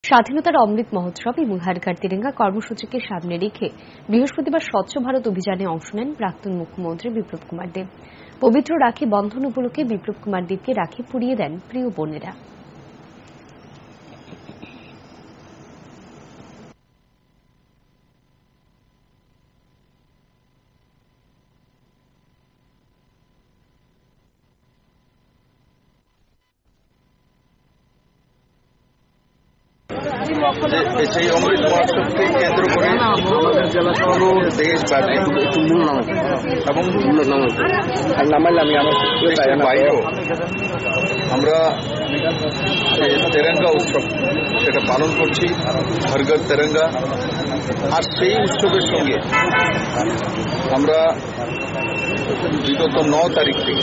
স্বাধীনতার অমৃত মহোৎসব এবং হর ঘর তিরঙ্গা কর্মসূচিকে সামনে রেখে বৃহস্পতিবার স্বচ্ছ ভারত অভিযানে অংশ নেন প্রাক্তন মুখ্যমন্ত্রী বিপ্লব কুমার দেব। পবিত্র রাখি বন্ধন উপলক্ষে বিপ্লব কুমার দেবকে রাখি পরিয়ে দেন প্রিয় বোনেরা। সেই অমৃত মহোৎসবকে কেন্দ্র করে আমাদের জেলা পুরো দেশব্যাপী এবং বাইরেও আমরা তেরঙ্গা উৎসব সেটা পালন করছি, হর ঘর তেরঙ্গা। আর সেই উৎসবের সঙ্গে আমরা বিগত 9 তারিখ থেকে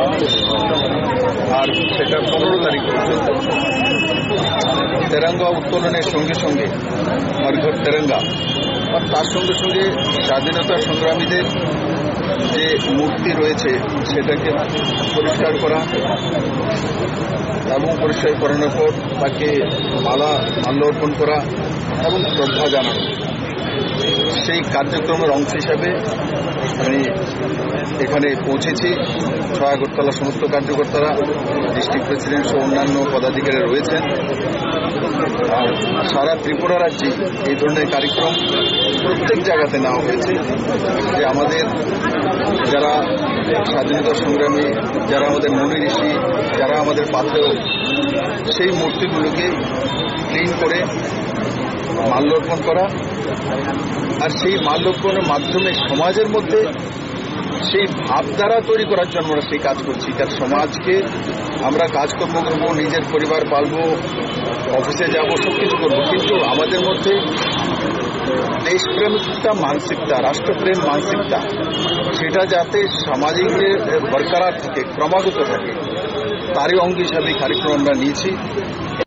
আর সেটা 15 তারিখ পর্যন্ত তেরঙ্গা উত্তোলনের সঙ্গে সঙ্গে হর ঘর তেরঙ্গা আর তার সঙ্গে সঙ্গে স্বাধীনতা সংগ্রামীদের যে মূর্তি রয়েছে সেটাকে পরিষ্কার করা এবং পরিষ্কার করানোর পর তাকে মাল্যার্পণ করা এবং শ্রদ্ধা জানানো, সেই কার্যক্রমের অংশ হিসাবে আমি এখানে পৌঁছেছি। আগরতলা সমস্ত কার্যকর্তারা, ডিস্ট্রিক্ট প্রেসিডেন্ট সহ অন্যান্য পদাধিকারী রয়েছেন। আর সারা ত্রিপুরা রাজ্যে এই ধরনের কার্যক্রম প্রত্যেক জায়গাতে নেওয়া হয়েছে, যে আমাদের যারা স্বাধীনতা সংগ্রামী, যারা আমাদের মুনি ঋষি, যারা আমাদের পাথেয়, সেই মূর্তিগুলোকে ক্লিন করে মাল্যার্পণ করা, আর সেই মাল্যার্পণের মাধ্যমে সমাজের মধ্যে সেই ভাবধারা তৈরি করার জন্য আমরা সেই কাজ করছি। কারণ সমাজকে আমরা কাজকর্ম করবো, নিজের পরিবার পালবো, অফিসে যাব, সবকিছু করবো, কিন্তু আমাদের মধ্যে দেশপ্রেমিকতা মানসিকতা, রাষ্ট্রপ্রেম মানসিকতা, সেটা যাতে সামাজিক বরকরার থাকে, ক্রমাগত থাকে, তারই অঙ্গ হিসাবে কার্যক্রম আমরা নিয়েছি।